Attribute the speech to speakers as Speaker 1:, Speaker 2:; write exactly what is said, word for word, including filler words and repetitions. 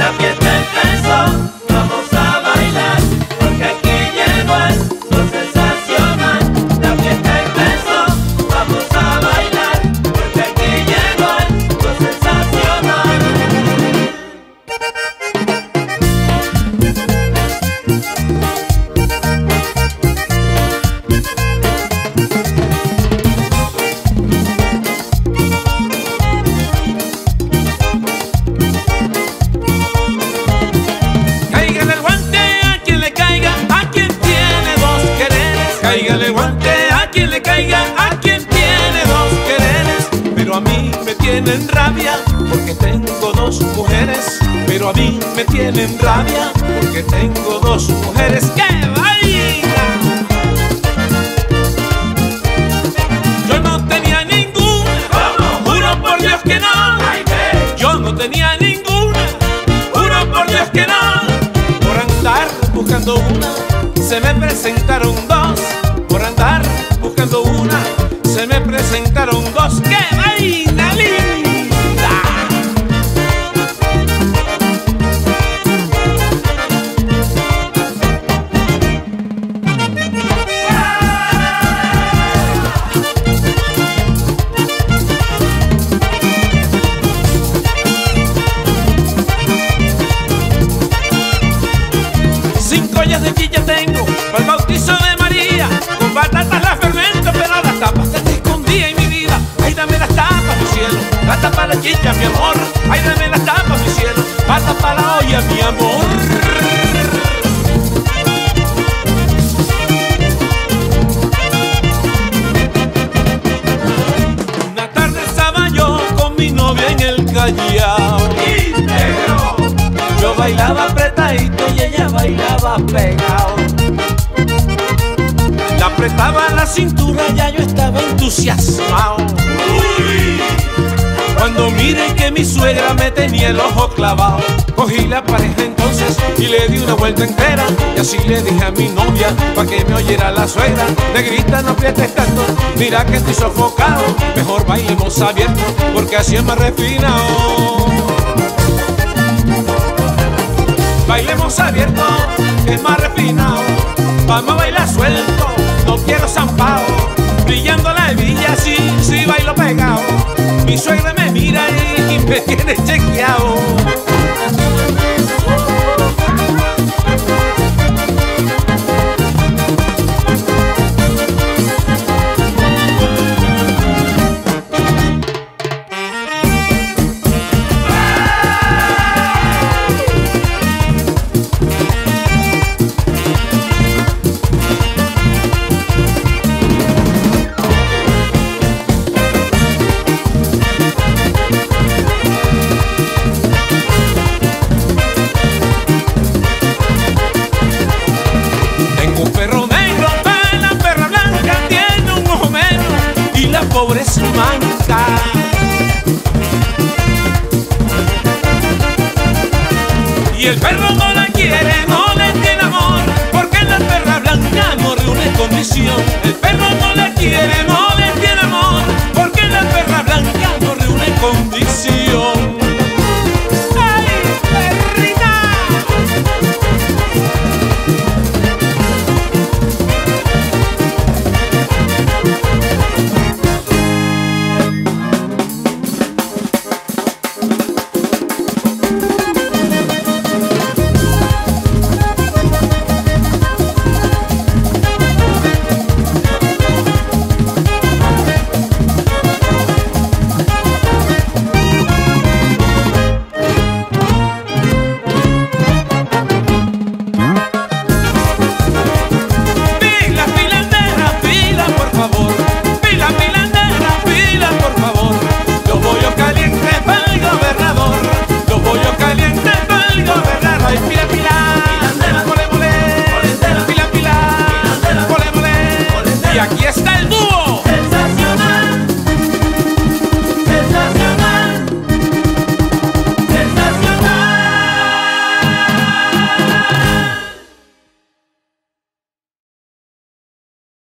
Speaker 1: La fiesta empezó, vamos a bailar, porque aquí llegó algo sensacional. La fiesta empezó, vamos a bailar, porque aquí llegó algo sensacional.
Speaker 2: Cáigale el guante a quien le caiga, a quien tiene dos quereres. Cáigale el guante a quien le caiga, a quien tiene dos quereres. Pero a mí me tienen rabia porque tengo dos mujeres. Pero a mí me tienen rabia porque tengo dos mujeres. ¡Que bailan! Yo no tenía ninguna, juro por Dios que no. Yo no tenía ninguna, juro por Dios que no. Por andar buscando una, se me presentaron dos. Por andar buscando una, se me presentaron dos. ¡Qué vaina linda! Cinco ollas de chicha tengo para el bautizo de María. Con batatas las fermento, pero las tapas te escondía en mi vida. Ay, dame las tapas, mi cielo, las tapas la chicha, mi amor. Ay, dame las tapas, mi cielo, las tapas la olla, mi amor. Una tarde estaba yo con mi novia en el Callao. Yo bailaba apretadito y ella bailaba pegado. La apretaba la cintura, ya yo estaba entusiasmado. Uy. Cuando miré que mi suegra me tenía el ojo clavado, cogí la pareja entonces y le di una vuelta entera. Y así le dije a mi novia, pa' que me oyera la suegra: negrita, no aprietes tanto, mira que estoy sofocado. Mejor bailemos abierto, porque así es más refinado. Bailemos abierto, que es más refinado. Vamos a bailar suelto, no quiero zampao. Brillando la hebilla, sí, sí bailo pegado. Mi suegra me mira y me tiene chequeado. Pobre es manca. Y el perro no la quiere, no le tiene amor, porque la perra blanca no reúne condición. El perro no la quiere, no le tiene amor, porque la perra blanca no reúne condición. Y aquí está el dúo.